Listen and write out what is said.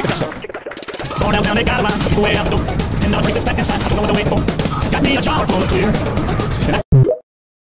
Going downtown, they got a line, people way out the door. $10 drinks expected inside, I don't know what to wait for. Got me a jar full of beer.